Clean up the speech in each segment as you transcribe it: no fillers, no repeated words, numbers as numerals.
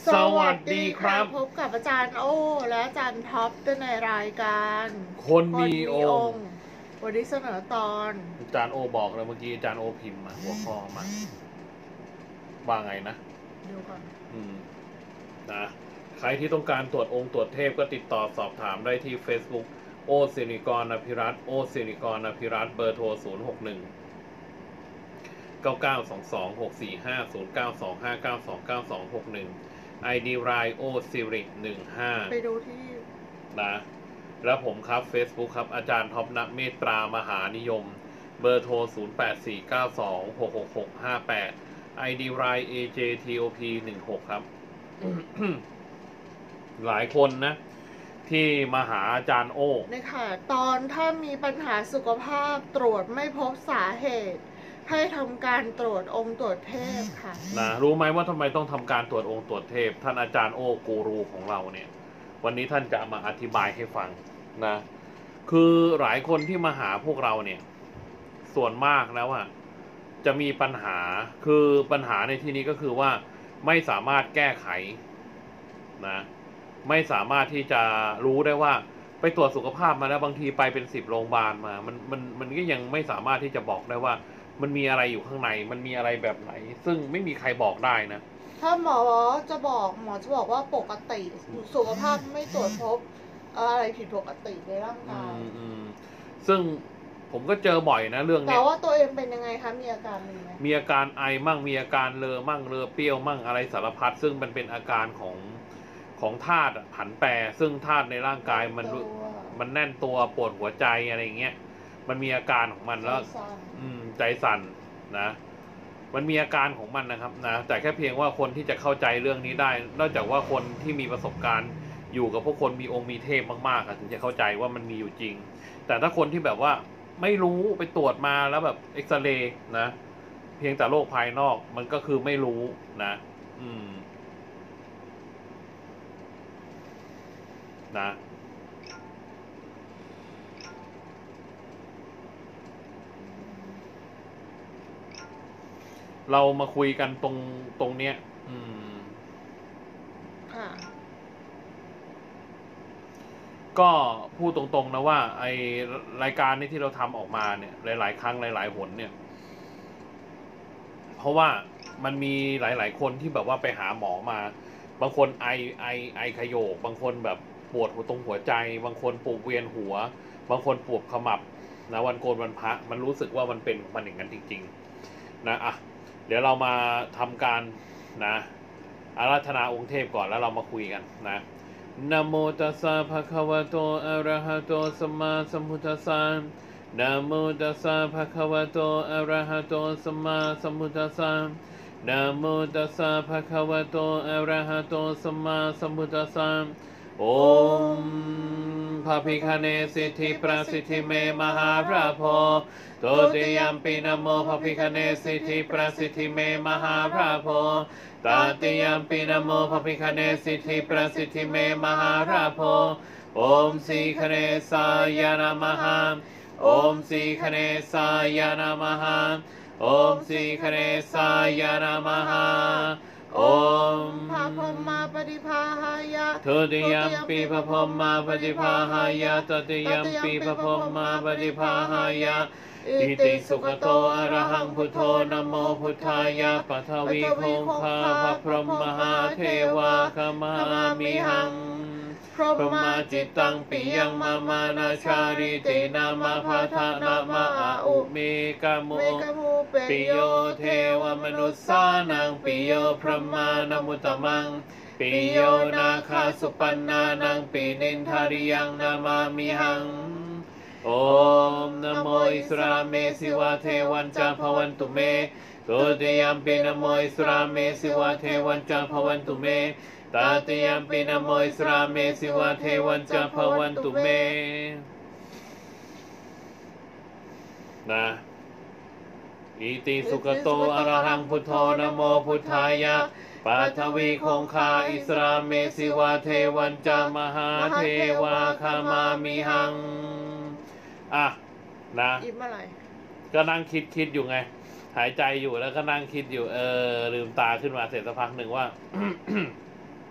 สวัสดีครับพบกับอาจารย์โอและอาจารย์ท็อปในรายการคนมีองค์วันนี้เสนอตอนอาจารย์โอบอกเลยเมื่อกี้อาจารย์โอพิมพ์มาหัวข้อมาว่าไงนะดูก่อนนะใครที่ต้องการตรวจองค์ตรวจเทพก็ติดต่อสอบถามได้ที่ Facebook โอสิริกรอภิรัตน์โอสิริกรอภิรัตน์เบอร์โทร061 99225450925929292261 ID รายโอสิริ15 ไปดูที่นะแล้วผมครับ Facebook ครับอาจารย์ท็อปณเมตตามหานิยมเบอร์โทร0849266658 ID ราย AJTOP16 ครับ หลายคนนะที่มาหาอาจารย์โอ้นี่ค่ะตอนถ้ามีปัญหาสุขภาพตรวจไม่พบสาเหตุให้ทำการตรวจองค์ตรวจเทพค่ะนะรู้ไหมว่าทำไมต้องทำการตรวจองค์ตรวจเทพท่านอาจารย์โอ้กูรูของเราเนี่ยวันนี้ท่านจะมาอธิบายให้ฟังนะคือหลายคนที่มาหาพวกเราเนี่ยส่วนมากแล้วอ่ะจะมีปัญหาคือปัญหาในที่นี้ก็คือว่าไม่สามารถแก้ไขนะไม่สามารถที่จะรู้ได้ว่าไปตรวจสุขภาพมาแล้วบางทีไปเป็น10โรงพยาบาลมามันก็ยังไม่สามารถที่จะบอกได้ว่ามันมีอะไรอยู่ข้างในมันมีอะไรแบบไหนซึ่งไม่มีใครบอกได้นะถ้าหมอจะบอกว่าปกติสุขภาพไม่ตรวจพบอะไรผิดปกติในร่างกายซึ่งผมก็เจอบ่อยนะเรื่องนี้แต่ว่าตัวเองเป็นยังไงคะมีอาการอะไรไหมมีอาการไอมั่งมีอาการเลอมั่งเลอเปรี้ยวมั่งอะไรสารพัดซึ่งมันเป็นอาการของธาตุผันแปรซึ่งธาตุในร่างกายมันแน่นตัวปวดหัวใจอะไรเงี้ยมันมีอาการของมันแล้วใจสั่นนะมันมีอาการของมันนะครับนะแต่แค่เพียงว่าคนที่จะเข้าใจเรื่องนี้ได้นอกจากว่าคนที่มีประสบการณ์อยู่กับพวกคนมีองค์มีเทพมากๆถึงจะเข้าใจว่ามันมีอยู่จริงแต่ถ้าคนที่แบบว่าไม่รู้ไปตรวจมาแล้วแบบเอ็กซเรย์นะเพียงแต่โรคภายนอกมันก็คือไม่รู้นะนะเรามาคุยกันตรงเนี้ยก็พูดตรงๆนะว่าไอรายการนี้ที่เราทำออกมาเนี่ยหลายๆครั้งหลายๆหนเนี่ยเพราะว่ามันมีหลายๆคนที่แบบว่าไปหาหมอมาบางคนไอขยโยกบางคนแบบปวดตรงหัวใจบางคนปวดเวียนหัวบางคนปวดขมับนะวันโกนวันพระมันรู้สึกว่ามันเป็นมันอย่างนั้นจริงๆนะเดี๋ยวเรามาทำการนะอาราธนาองค์เทพก่อนแล้วเรามาคุยกันนะนะโมตัสสะภะคะวะโตอะระหะโตสัมมาสัมพุทธัสสะนะโมตัสสะภะคะวะโตอะระหะโตสัมมาสัมพุทธัสสะนะโมตัสสะภะคะวะโตอะระหะโตสัมมาสัมพุทธัสสะโอมพระพิฆเนศสิทธิประสิทธิเมมหาราโพโตติยัมปินะโมพระพิฆเนศสิทธิประสิทธิเมมหาราโพตาติยัมปินะโมพระพิฆเนศสิทธิประสิทธิเมมหาราโพโอมสีคเนสายนามหาโอมสีคเนสายนามหาโอมสีคเนสายนามหาโอมพระพรหมาปฏิภาหายะทุติยมปีพระพรหมาปฏิภาหายะตติยมปีพระพรหมาปฏิภาหายะอิติสุขโตอะระหังพุทโธนะโมพุทธายะปัทวีคงคาพระพรหมมหาเทวาคมามิหังพรหมาจิตตังปิยังมานาชาริตินามาภาทานามาอุเมกะโมปิโยเทวมนุสสานังปิโยพระมานมุตตมังปิโยนาคาสุปันนานังปินินทาริยังนามามิหังโอมนะโมอิสราเมสิวะเทวันจาภวันตุเมตุติยัมปินะโมอิสราเมสิวะเทวันจาภวันตุเมตาติยัมปินะโมอิสราเมสิวะเทวันจาภวันตุเมนะอิติสุขโตอะระหังพุทโธนะโมพุทธายะปัทวีคงคาอิสราเมสิวะเทวันจามหาเทวาคามามิหังนะก็นั่งคิดอยู่ไงหายใจอยู่แล้วก็นั่งคิดอยู่ลืมตาขึ้นมาเสร็จสักพักหนึ่งว่า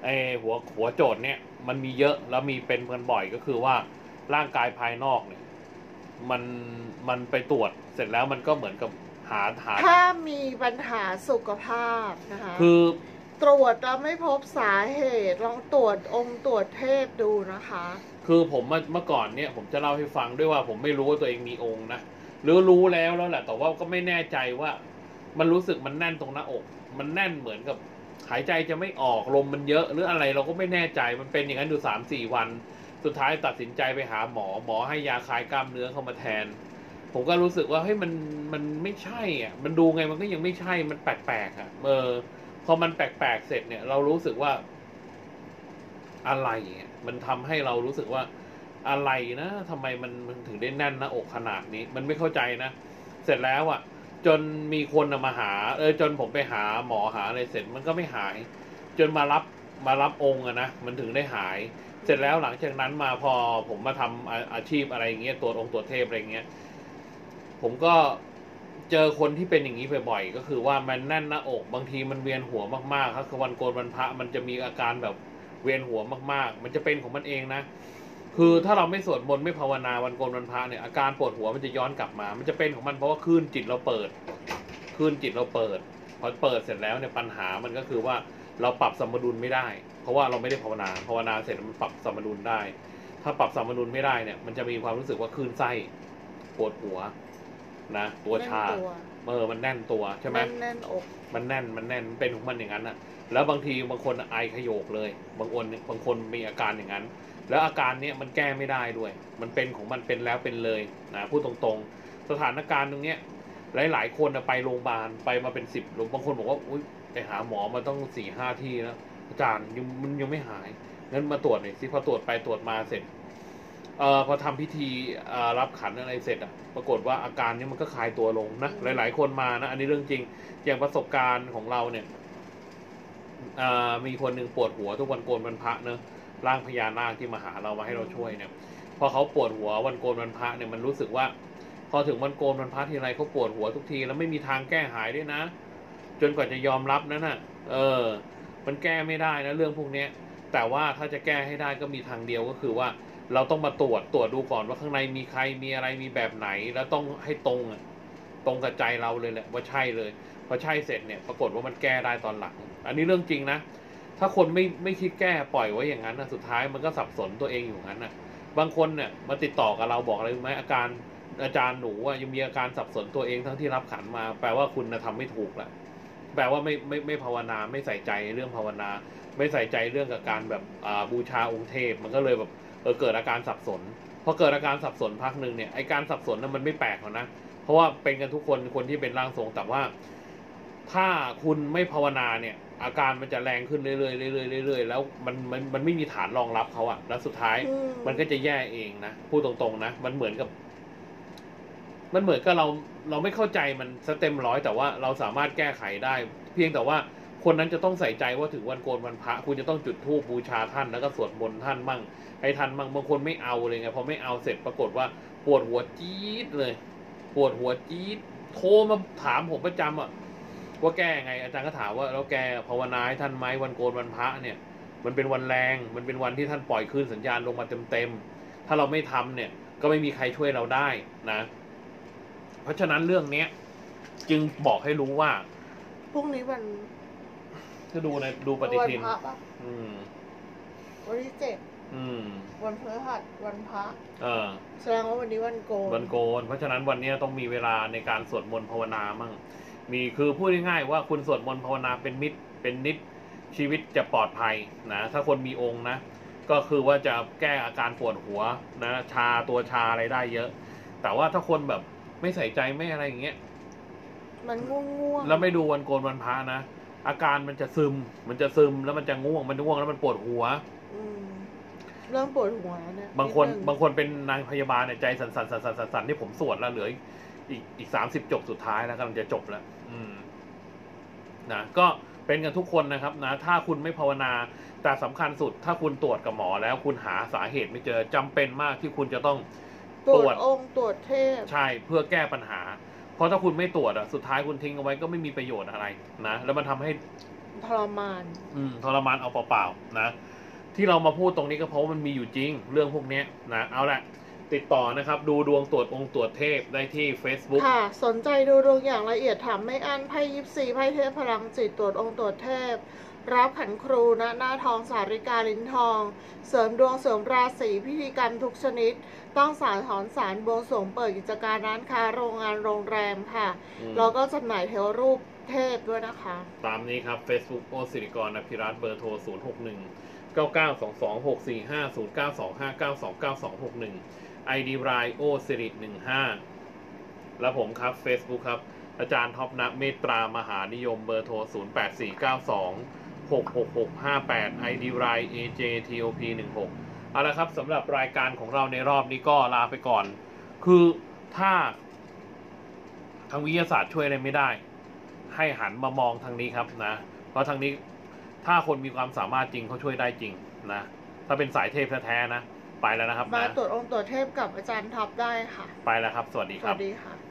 ไอ้หัวโจทย์เนี่ยมันมีเยอะแล้วมีเป็นกันบ่อยก็คือว่าร่างกายภายนอกเนี่ยมันมันไปตรวจเสร็จแล้วมันก็เหมือนกับหาถ้ามีปัญหาสุขภาพนะคะคือตรวจแล้วไม่พบสาเหตุลองตรวจองค์ตรวจเทพดูนะคะคือผมเมื่อก่อนเนี่ยผมจะเล่าให้ฟังด้วยว่าผมไม่รู้ว่าตัวเองมีองค์นะหรือรู้แล้วแหละแต่ว่าก็ไม่แน่ใจว่ามันรู้สึกมันแน่นตรงหน้าอก มันแน่นเหมือนกับหายใจจะไม่ออกลมมันเยอะหรืออะไรเราก็ไม่แน่ใจมันเป็นอย่างนั้นอยู่3-4 วันสุดท้ายตัดสินใจไปหาหมอให้ยาคลายกล้ามเนื้อเข้ามาแทน ผมก็รู้สึกว่าเฮ้ยมันไม่ใช่อ่ะมันดูไงมันก็ยังไม่ใช่มันแปลกๆอ่ะพอมันแปลกๆเสร็จเนี่ยเรารู้สึกว่าอะไรอ่ะมันทำให้เรารู้สึกว่าอะไรนะทำไมมันถึงได้แน่นหน้าอกขนาดนี้มันไม่เข้าใจนะเสร็จแล้วอ่ะจนมีคนมาหาจนผมไปหาหมอหาอะไรเสร็จมันก็ไม่หาย จนมารับองค์อะนะมันถึงได้หาย เสร็จแล้วหลังจากนั้นมาพอผมมาทำอาชีพอะไรอย่างเงี้ยตรวจองค์ตรวจเทพอะไรเงี้ยผมก็เจอคนที่เป็นอย่างนี้บ่อยๆก็คือว่ามันแน่นหน้าอกบางทีมันเวียนหัวมากๆครับคือวันโกนวันพระมันจะมีอาการแบบเวียนหัวมากๆมันจะเป็นของมันเองนะคือถ้าเราไม่สวดมนต์ไม่ภาวนาวันโกนวันพระเนี่ยอาการปวดหัวมันจะย้อนกลับมามันจะเป็นของมันเพราะว่าคลื่นจิตเราเปิดพอเปิดเสร็จแล้วเนี่ยปัญหามันก็คือว่าเราปรับสมดุลไม่ได้เพราะว่าเราไม่ได้ภาวนาเสร็จมันปรับสมดุลได้ถ้าปรับสมดุลไม่ได้เนี่ยมันจะมีความรู้สึกว่าคลื่นไส้ปวดหัวนะตัวชามันแน่นตัวใช่ไหมแน่นอกมันแน่นเป็นของมันอย่างนั้นนะแล้วบางทีบางคนไอขยโยกเลยบางคนมีอาการอย่างนั้นแล้วอาการนี้มันแก้ไม่ได้ด้วยมันเป็นของมันเป็นแล้วเป็นเลยนะพูดตรงๆสถานการณ์ตรงเนี้ยหลายๆคนไปโรงพยาบาลไปมาเป็น10บางคนบอกว่าอุ้ยไปหาหมอมาต้อง4-5 ที่แล้วอาจารย์มันยังไม่หายงั้นมาตรวจหน่อยสิพอตรวจไปตรวจมาเสร็จพอทำพิธีรับขันอะไรเสร็จปรากฏว่าอาการนี้มันก็คลายตัวลงนะหลายๆคนมานะอันนี้เรื่องจริงอย่างประสบการณ์ของเราเนี่ยมีคนหนึ่งปวดหัวทุกวันโกนวันพระเนอะร่างพญานาคที่มาหาเรามาให้เราช่วยเนี่ยพอเขาปวดหัววันโกนวันพระเนี่ยมันรู้สึกว่าพอถึงวันโกนวันพระทีไรเขาปวดหัวทุกทีแล้วไม่มีทางแก้หายด้วยนะจนกว่าจะยอมรับนั่นน่ะมันแก้ไม่ได้นะเรื่องพวกนี้แต่ว่าถ้าจะแก้ให้ได้ก็มีทางเดียวก็คือว่าเราต้องมาตรวจดูก่อนว่าข้างในมีใครมีอะไรมีแบบไหนแล้วต้องให้ตรงกับใจเราเลยแหละว่าใช่เลยพอใช่เสร็จเนี่ยปรากฏว่ามันแก้ได้ตอนหลังอันนี้เรื่องจริงนะถ้าคนไม่คิดแก้ปล่อยไว้อย่างนั้นนะสุดท้ายมันก็สับสนตัวเองอยู่งั้นนะบางคนเนี่ยมาติดต่อกับเราบอกอะไรรู้ไหมอาจารย์หนูยังมีอาการสับสนตัวเองทั้งที่รับขันมาแปลว่าคุณทำไม่ถูกแหละแปลว่าไม่ภาวนาไม่ใส่ใจเรื่องภาวนาไม่ใส่ใจเรื่องกับการแบบบูชาองค์เทพมันก็เลยแบบเกิดอาการสับสนพอเกิดอาการสับสนพักหนึ่งเนี่ยไอการสับสนนั้นมันไม่แปลกหรอกนะเพราะว่าเป็นกันทุกคนที่เป็นร่างทรงแต่ว่าถ้าคุณไม่ภาวนาเนี่ยอาการมันจะแรงขึ้นเรื่อยๆแล้วมันไม่มีฐานรองรับเขาอะแล้วสุดท้ายมันก็จะแย่เองนะพูดตรงๆนะมันเหมือนกับเราไม่เข้าใจมันเต็มร้อยแต่ว่าเราสามารถแก้ไขได้เพียงแต่ว่าคนนั้นจะต้องใส่ใจว่าถึงวันโกนวันพระคุณจะต้องจุดธูปบูชาท่านแล้วก็สวดมนต์ท่านมั่งให้ท่านมั่งบางคนไม่เอาเลยไงพอไม่เอาเสร็จปรากฏว่าปวดหัวจี๊ดเลยปวดหัวจี๊ดโทรมาถามผมประจำว่าแก้ไงอาจารย์ก็ถามว่าแล้วแกภาวนาให้ท่านไหมวันโกนวันพระเนี่ยมันเป็นวันแรงมันเป็นวันที่ท่านปล่อยคลื่นสัญญาณลงมาเต็มถ้าเราไม่ทำเนี่ยก็ไม่มีใครช่วยเราได้นะเพราะฉะนั้นเรื่องนี้จึงบอกให้รู้ว่าพรุ่งนี้วันถ้าดูปฏิทินวันพระปะวันที่วันพฤหัสวันพระแสดงว่าวันนี้วันโกนเพราะฉะนั้นวันนี้ต้องมีเวลาในการสวดมนต์ภาวนามั่งคือพูดง่ายๆว่าคุณสวดมนต์ภาวนาเป็นมิตรเป็นนิดชีวิตจะปลอดภัยนะถ้าคนมีองค์นะก็คือว่าจะแก้อาการปวดหัวนะตัวชาอะไรได้เยอะแต่ว่าถ้าคนแบบไม่ใส่ใจไม่อะไรอย่างเงี้ยมันง่วงแล้วไม่ดูวันโกนวันพระนะอาการมันจะซึมแล้วมันจะง่วงแล้วมันปวดหัวเริ่มปวดหัวเนี่ยบางคนเป็นนางพยาบาลเนี่ยใจสั่นที่ผมสวดแล้วเหลืออีก30 จบสุดท้ายแล้วกำลังจะจบแล้วนะก็เป็นกันทุกคนนะครับนะถ้าคุณไม่ภาวนาแต่สำคัญสุดถ้าคุณตรวจกับหมอแล้วคุณหาสาเหตุไม่เจอจำเป็นมากที่คุณจะต้องตรวจองค์ตรวจเทพใช่เพื่อแก้ปัญหาเพราะถ้าคุณไม่ตรวจสุดท้ายคุณทิ้งเอาไว้ก็ไม่มีประโยชน์อะไรนะแล้วมันทำให้ทรมานทรมานเอาเปล่าๆนะที่เรามาพูดตรงนี้ก็เพราะมันมีอยู่จริงเรื่องพวกเนี้ยนะเอาละติดต่อนะครับดูดวงตรวจองค์ตรวจเทพได้ที่ Facebook ค่ะสนใจดูดวงอย่างละเอียดถามไม่อั้นไพ่24ไพ่เทพพลังจิตตรวจองค์ตรวจเทพรับขันครูณหน้าทองสาริกาลิ้นทอง เสริมดวงเสริมราศีพิธีกรรมทุกชนิด ต้องสารถอนสารบวงสรวงเปิดกิจการร้านค้าโรงงานโรงแรมค่ะแล้วก็จำหน่ายเทวรูปเทพด้วยนะคะตามนี้ครับ Facebook โอสิริกรอภิรัตน์เบอร์โทร 061 9922 645 0925 929 2261 ID รายโอสิริ15แล้วผมครับ Facebook ครับอาจารย์ท็อปณเมตตามหานิยมเบอร์โทร 08492 66658 ID ราย AJTOP 16เอาละครับสำหรับรายการของเราในรอบนี้ก็ลาไปก่อน คือถ้าทางวิทยาศาสตร์ช่วยอะไรไม่ได้ ให้หันมามองทางนี้ครับนะ เพราะทางนี้ถ้าคนมีความสามารถจริงเขาช่วยได้จริงนะ ถ้าเป็นสายเทพแท้ๆนะ ไปแล้วนะครับมานะตรวจองค์ตรวจเทพกับอาจารย์ท็อปได้ค่ะไปแล้วครับ สวัสดีสครัวับสดีค่ะ